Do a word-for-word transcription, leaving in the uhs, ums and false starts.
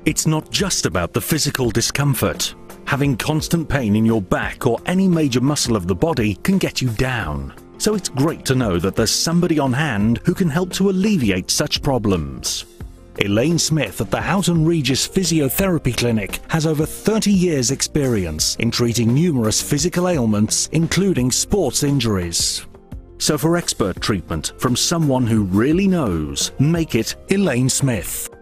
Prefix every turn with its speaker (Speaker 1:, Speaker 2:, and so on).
Speaker 1: It's not just about the physical discomfort. Having constant pain in your back or any major muscle of the body can get you down. So it's great to know that there's somebody on hand who can help to alleviate such problems. Elaine Smith at the Houghton Regis Physiotherapy Clinic has over thirty years experience in treating numerous physical ailments, including sports injuries. So for expert treatment from someone who really knows, make it Elaine Smith.